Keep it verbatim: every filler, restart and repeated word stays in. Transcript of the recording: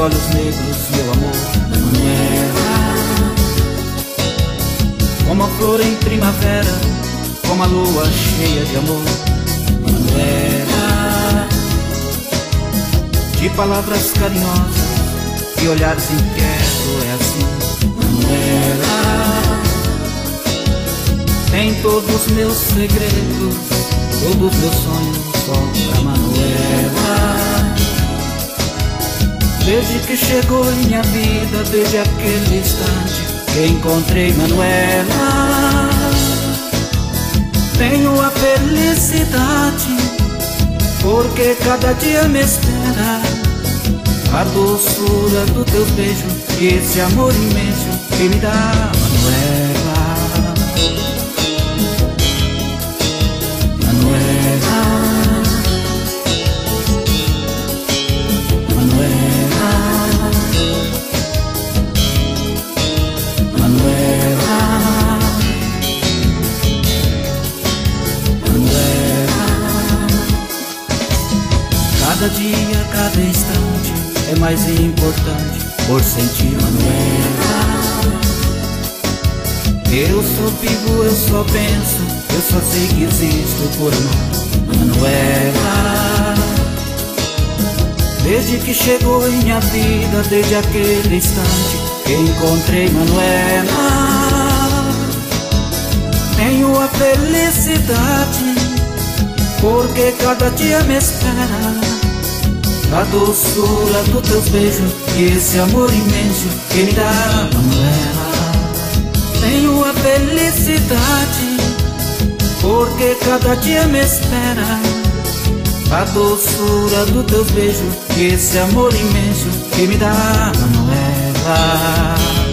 olhos negros, meu amor, Manuela. Como a flor em primavera, como a lua cheia de amor, Manuela. De palavras carinhosas e olhares inquietos, é assim, Manuela. Em todos os meus segredos, todos os meus sonhos, só pra Manuela. Desde que chegou em minha vida, desde aquele instante que encontrei Manuela, tenho a felicidade, porque cada dia me espera a doçura do teu beijo e esse amor imenso que me dá, Manuela. Manuela, Manuela, Manuela, Manuela. Cada dia, cada instante é mais importante por sentir, Manuela. Eu só vivo, eu só penso, eu só sei que existo por amor, Manuela. Desde que chegou em minha vida, desde aquele instante que encontrei Manuela, tenho a felicidade, porque cada dia me espera a doçura dos teus beijos e esse amor imenso que me dá, Manuela. Tenho a felicidade, porque cada dia me espera a doçura dos teus beijos e esse amor imenso que me dá, Manuela.